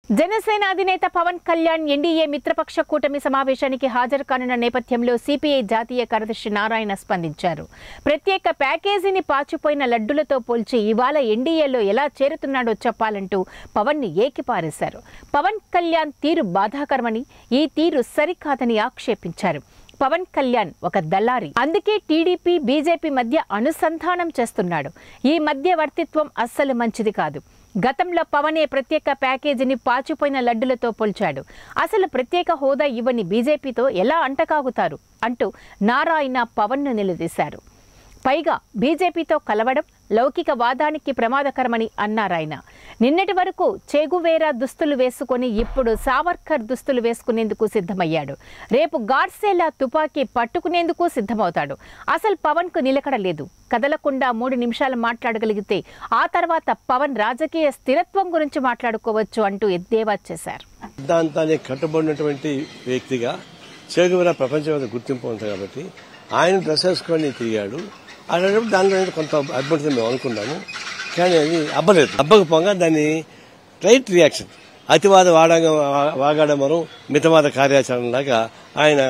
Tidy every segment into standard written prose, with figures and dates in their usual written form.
జనసేన అధినేత పవన్ కళ్యాణ్ ఎన్డీఏ మిత్రపక్ష కూటమి సమావేశానికి హాజరు కానున్న నేపథ్యంలో సిపిఐ జాతీయ కార్యదర్శి నారాయణ స్పందించారు. ప్రత్యేక ప్యాకేజీని పాచిపోయిన లడ్డులతో పోల్చి ఇవాళ ఎన్డీఏలో ఎలా చేరుతున్నాడో చెప్పాలంటూ పవన్ ని ఏకిపారేశారు. పవన్ కళ్యాణ్ తీరు బాధాకరమని, ఈ తీరు సరికాదని ఆక్షేపించారు. పవన్ కళ్యాణ్ ఒక దళారి, అందుకే టీడీపీ బీజేపీ మధ్య అనుసంధానం చేస్తున్నాడు. ఈ మధ్యవర్తిత్వం అస్సలు మంచిది కాదు. గతంలో పవనే ప్రత్యేక ప్యాకేజీని పాచిపోయిన లడ్డులతో పోల్చాడు. అసలు ప్రత్యేక హోదా ఇవ్వని బీజేపీతో ఎలా అంటకాగుతారు అంటూ నారాయణ పవన్ను నిలదీశారు. పైగా బీజేపీతో కలవడం లౌకికవాదానికి ప్రమాదకరమని అన్నారాయన. నిన్నటి వరకు చెగువేరా దుస్తులు వేసుకుని ఇప్పుడు సావర్కర్ దుస్తులు వేసుకునేందుకు సిద్ధమయ్యాడు. రేపు గాడ్సేలా తుపాకీ పట్టుకునేందుకు సిద్ధమవుతాడు. అసలు పవన్ కు నిలకడ లేదు. కదలకుండా 3 నిమిషాలు మాట్లాడగలిగితే ఆ తర్వాత పవన్ రాజకీయ స్థిరత్వం గురించి మాట్లాడుకోవచ్చు అంటూ ఎద్దేవా చేశారు. సిద్ధాంతానికి కట్టుబడినటువంటి వ్యక్తిగా చెగువేరా ప్రపంచంలో గుర్తింపు ఉంది కాబట్టి ఆయన డ్రెస్ వేసుకొని తిరిగాడు. అలాంటప్పుడు దానిలో కొంత అభ్యర్థి మేము అనుకున్నాము, కానీ అది అబ్బకపోగా దాన్ని రైట్ రియాక్షన్, అతివాద వాగాడమరు మితవాద కార్యాచరణ లాగా ఆయన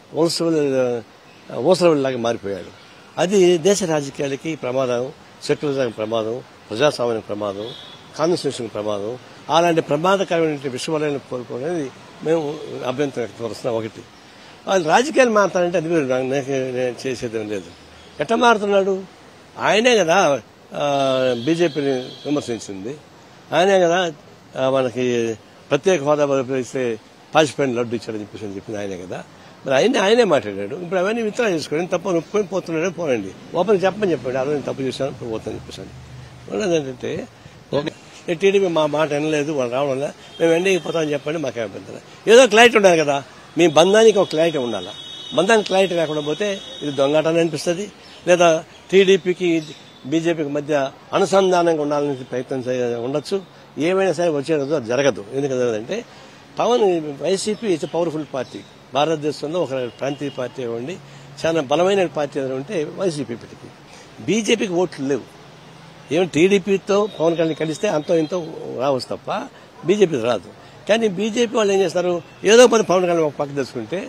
ఓసరవల్లాగా మారిపోయాడు. అది దేశ రాజకీయాలకి ప్రమాదం, సెక్యులరిజం ప్రమాదం, ప్రజాస్వామ్యం ప్రమాదం, కాన్స్టిట్యూషన్ ప్రమాదం. అలాంటి ప్రమాదకరమైన విషయాలను కోరుకోవడానికి మేము అభ్యంతరం వ్యక్తపరుస్తున్నాం. ఒకటి, వాళ్ళు రాజకీయాలు మారుతారంటే అది నేను చేసేది లేదు. ఎట్లా మారుతున్నాడు? ఆయనే కదా బీజేపీని విమర్శించింది, ఆయనే కదా మనకి ప్రత్యేక హోదా ఇస్తే పాచిపోయిన లడ్డు ఇచ్చాడని చెప్పింది ఆయనే కదా. మరి ఆయనే మాట్లాడాడు. ఇప్పుడు అవన్నీ విత్డ్రా చేసుకోండి, తప్ప నొప్పుకొని పోతున్నాడే పోనండి, ఓపెన్ చెప్పని చెప్పండి. ఆ రోజు నేను తప్పు చేశాను, ఇప్పుడు పోతాను చెప్పేసాను. ఏంటంటే టీడీపీ మా మాట వినలేదు, వాళ్ళు రావడం వల్ల మేము ఎన్డీకి పోతామని చెప్పండి. మాకే అభ్యంతరం. ఏదో క్లారిటీ ఉండాలి కదా, మీ బంధానికి ఒక క్లారిటీ ఉండాలి. బంధానికి క్లారిటీ లేకుండా పోతే ఇది దొంగటని అనిపిస్తుంది, లేదా టీడీపీకి బీజేపీకి మధ్య అనుసంధానంగా ఉండాలని ప్రయత్నం ఉండొచ్చు. ఏమైనా సరే వచ్చే రోజు అది జరగదు. ఎందుకంటే Pawan YCP it's powerful party. భారతదేశంలో ఒక ప్రాంతీయ పార్టీ ఇవ్వండి, చాలా బలమైన పార్టీ ఏదైనా ఉంటే వైసీపీకి. బీజేపీకి ఓట్లు లేవు. ఏమైనా టీడీపీతో పవన్ కళ్యాణ్ కలిస్తే అంతో ఇంతో రావచ్చు తప్ప బీజేపీ రాదు. కానీ బీజేపీ వాళ్ళు ఏం చేస్తారు, ఏదో పవన్ కళ్యాణ్ ఒక పక్క తెచ్చుకుంటే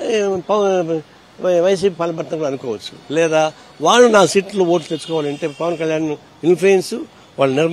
వైసీపీ పాల్పడతాం కూడా అనుకోవచ్చు. లేదా వాళ్ళు నా సీట్లు ఓట్లు తెచ్చుకోవాలంటే పవన్ కళ్యాణ్ ఇన్ఫ్లుయెన్స్ వాళ్ళు